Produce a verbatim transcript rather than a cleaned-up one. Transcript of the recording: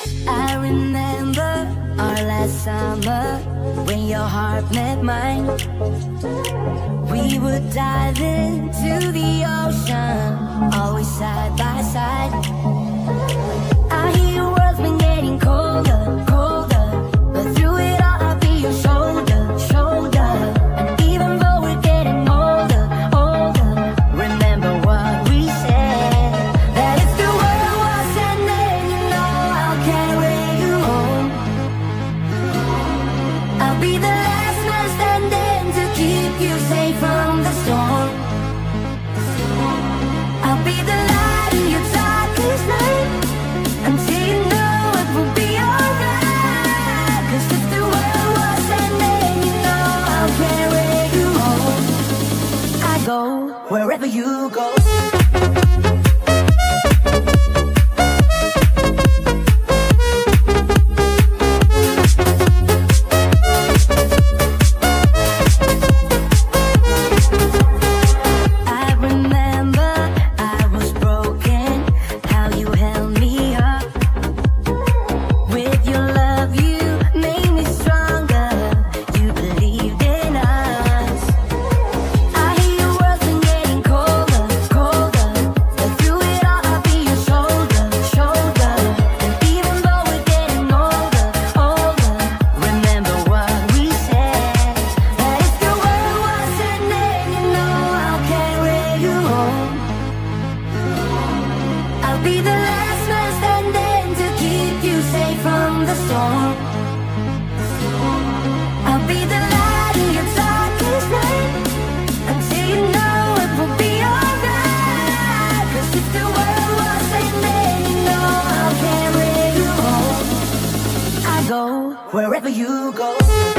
I remember our last summer when your heart met mine. We would dive into the ocean, always side by side. I hear your world's been getting colder, colder, but through it all I'll be your shoulder, shoulder. And even though we're getting older, older, remember what we said, that if the world was ending, you know I'll carry you home. I'll be the last man standing to keep you safe from the storm. I'll be the light in your darkest night, until you know it will be alright. Cause if the world was ending, you know I'll carry you home. I go wherever you go. I remember I was broken, how you held me up. With your love you made me stronger, you believed in us. I hear your world's been getting colder, colder, but through it all I'll be your shoulder, shoulder. And even though we're getting older, older, remember what we said, that if the world was ending, you know I'll carry you home. I'll be the last man standing to keep you safe from the storm. I'll be the light in your darkest night, until you know it will be alright. Cause if the world was ending, you know I'll carry you home. I go wherever you go.